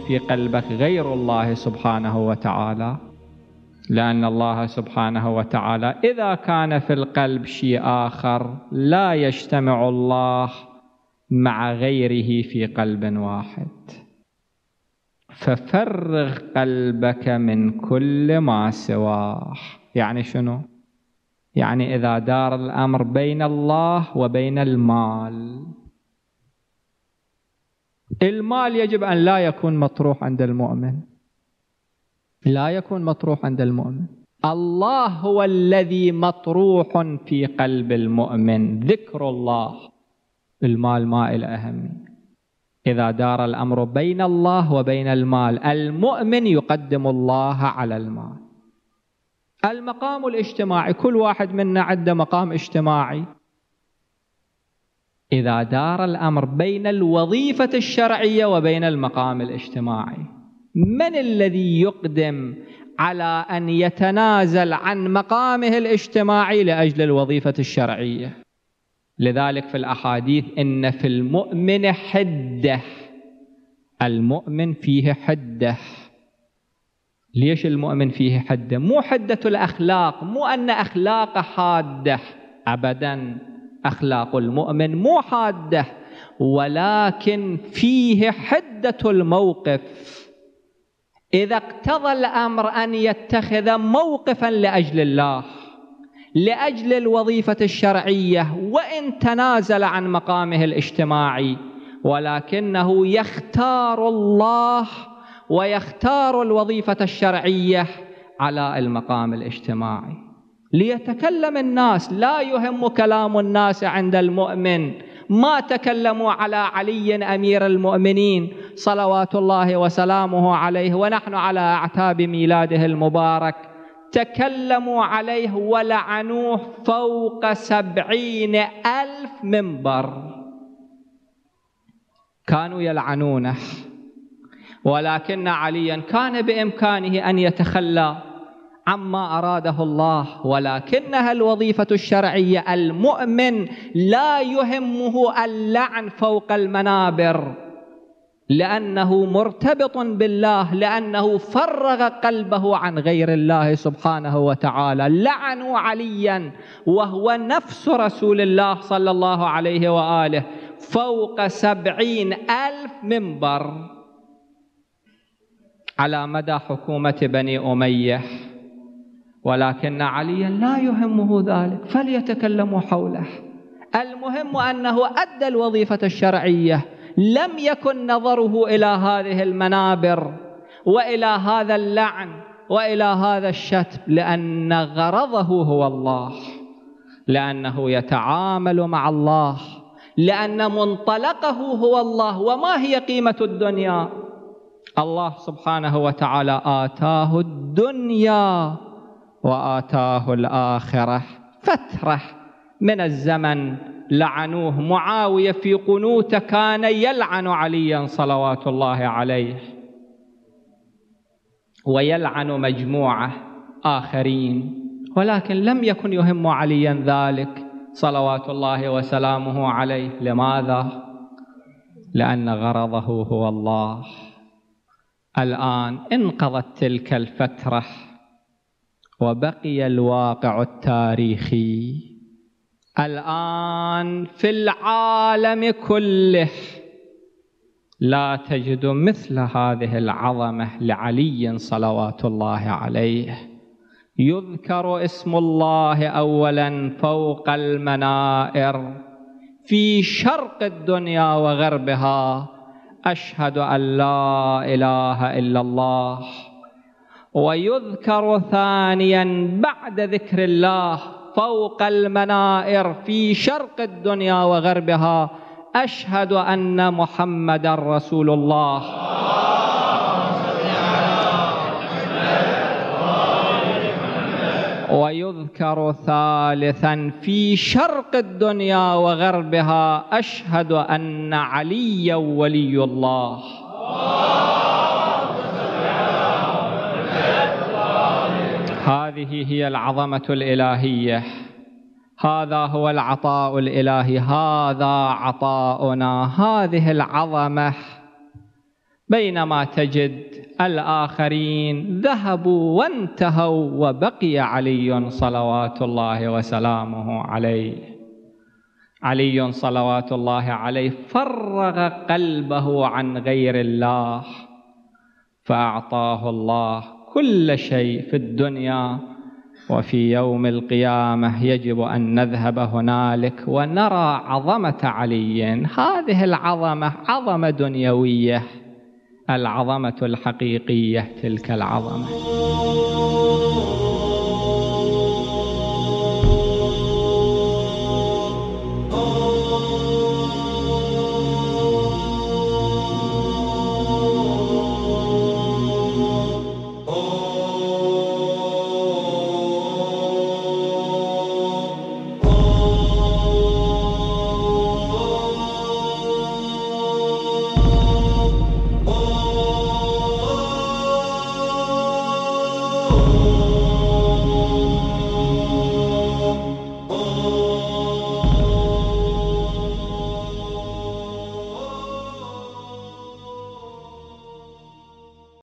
في قلبك غير الله سبحانه وتعالى، لأن الله سبحانه وتعالى إذا كان في القلب شيء آخر لا يجتمع الله مع غيره في قلب واحد. ففرغ قلبك من كل ما سواه. يعني شنو؟ يعني إذا دار الأمر بين الله وبين المال، المال يجب أن لا يكون مطروح عند المؤمن، لا يكون مطروح عند المؤمن. الله هو الذي مطروح في قلب المؤمن، ذكر الله. المال ما إلى أهمية. إذا دار الأمر بين الله وبين المال، المؤمن يقدم الله على المال. المقام الاجتماعي، كل واحد منا عنده مقام اجتماعي. إذا دار الأمر بين الوظيفة الشرعية وبين المقام الاجتماعي، من الذي يقدم على أن يتنازل عن مقامه الاجتماعي لأجل الوظيفة الشرعية؟ لذلك في الأحاديث إن في المؤمن حدة، المؤمن فيه حدة. ليش المؤمن فيه حدة؟ مو حدة الأخلاق، مو أن أخلاقه حادة أبدا، أخلاق المؤمن مو حادة، ولكن فيه حدة الموقف. إذا اقتضى الأمر أن يتخذ موقفا لأجل الله، لأجل الوظيفة الشرعية، وإن تنازل عن مقامه الاجتماعي، ولكنه يختار الله ويختار الوظيفة الشرعية على المقام الاجتماعي. ليتكلم الناس، لا يهم كلام الناس عند المؤمن. ما تكلموا على علي أمير المؤمنين صلوات الله وسلامه عليه ونحن على أعتاب ميلاده المبارك، تكلموا عليه ولعنوه فوق 70,000 منبر، كانوا يلعنونه. ولكن عليا كان بإمكانه أن يتخلى عما أراده الله، ولكنها الوظيفة الشرعية. المؤمن لا يهمه اللعن فوق المنابر، لأنه مرتبط بالله، لأنه فرغ قلبه عن غير الله سبحانه وتعالى. لعنوا عليا وهو نفس رسول الله صلى الله عليه وآله فوق 70,000 منبر على مدى حكومة بني أمية، ولكن عليا لا يهمه ذلك، فليتكلموا حوله. المهم أنه أدى الوظيفة الشرعية، لم يكن نظره إلى هذه المنابر وإلى هذا اللعن وإلى هذا الشتم، لأن غرضه هو الله، لأنه يتعامل مع الله، لأن منطلقه هو الله. وما هي قيمة الدنيا؟ الله سبحانه وتعالى آتاه الدنيا وآتاه الآخرة. فترة من الزمن لعنوه. معاوية في قنوته كان يلعن عليا صلوات الله عليه، ويلعن مجموعة آخرين، ولكن لم يكن يهم عليا ذلك صلوات الله وسلامه عليه. لماذا؟ لأن غرضه هو الله. الآن انقضت تلك الفترة وبقي الواقع التاريخي. الآن في العالم كله لا تجد مثل هذه العظمة لعلي صلوات الله عليه. يذكر اسم الله أولا فوق المنائر في شرق الدنيا وغربها، أشهد أن لا إله إلا الله. ويذكر ثانيا بعد ذكر الله فوق المنائر في شرق الدنيا وغربها، أشهد أن محمد رسول الله. ويذكر ثالثا في شرق الدنيا وغربها، أشهد أن عليا ولي الله. هذه هي العظمة الإلهية، هذا هو العطاء الإلهي، هذا عطاؤنا. هذه العظمة بينما تجد الآخرين ذهبوا وانتهوا وبقي علي صلوات الله وسلامه عليه. علي صلوات الله عليه فرغ قلبه عن غير الله، فأعطاه الله كل شيء في الدنيا، وفي يوم القيامة يجب أن نذهب هنالك ونرى عظمة علي. هذه العظمة عظمة دنيوية، العظمة الحقيقية تلك العظمة.